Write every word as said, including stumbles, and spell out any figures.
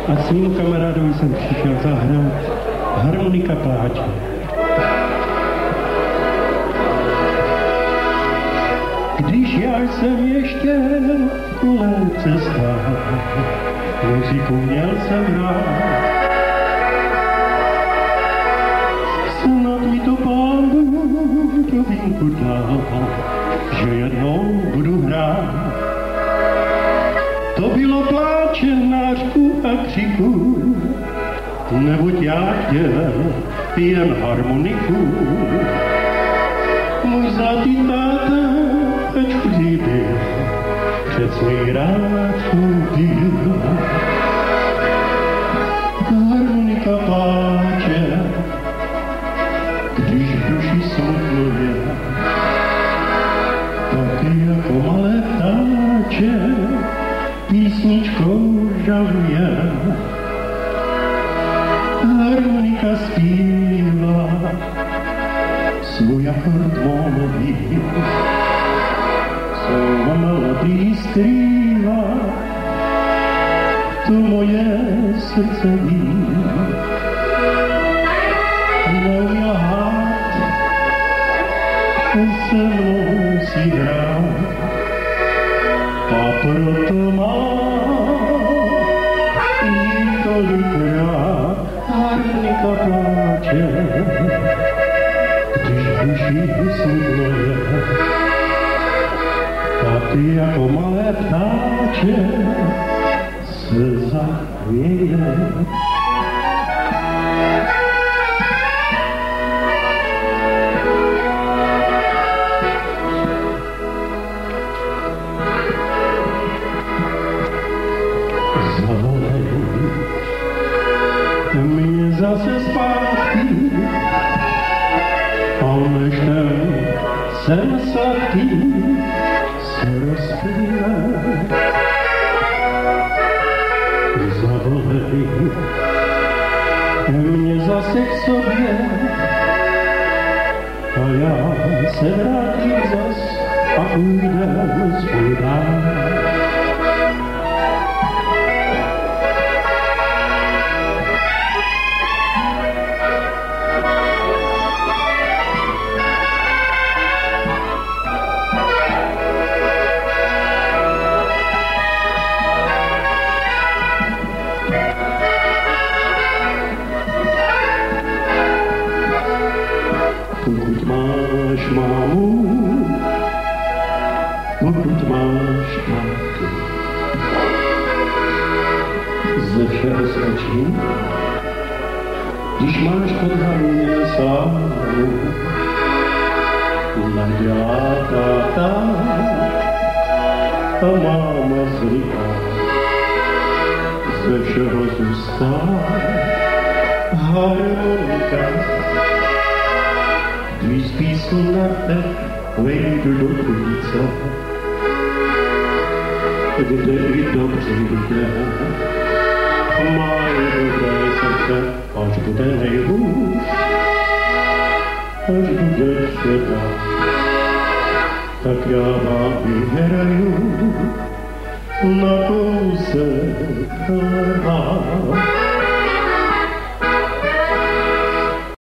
a svým kamarádovi jsem přišel zahrát Harmonika pláče. Když já jsem ještě v kolébce stál, muziku měl jsem rád. Snad mi to Pán Bůh povinku dal, že jednou budu hrát. To bylo pláče, nářku a křiku, neboť já chtěl jen harmoniku. Můj zlatý táta, ač chudý byl, přec mi rád chodil. Harmonika pláče, když v duši smutno je, taky jako malé ptáče písničkou žaluje. Harmonika zpívá svůj akord módový, slova melodii skrývá, to moje srdce ví. Neujahát, se mnou si hrát, a proto má jí tolikrát harmonika pláče, když v duši smutno je. A ty jako malé ptáče se zachvěje. Mě zase zpátky, a než ten sen sladký se rozplyne. Zavolej mě zase k sobě a já se vrátím zas a ujdem svůj dál. Pokud máš mámu, pokud máš tátu, ze všeho stačí, když máš pod hlavně slávu, nadělá táta a máma zlíká, ze všeho zůstává harmonika. Když písní na tech vejdu do ulice, kde i dobře jde, mají dobré srdce, až bude nejhůř, až bude třeba, tak já vám vyhraju na kousek chleba.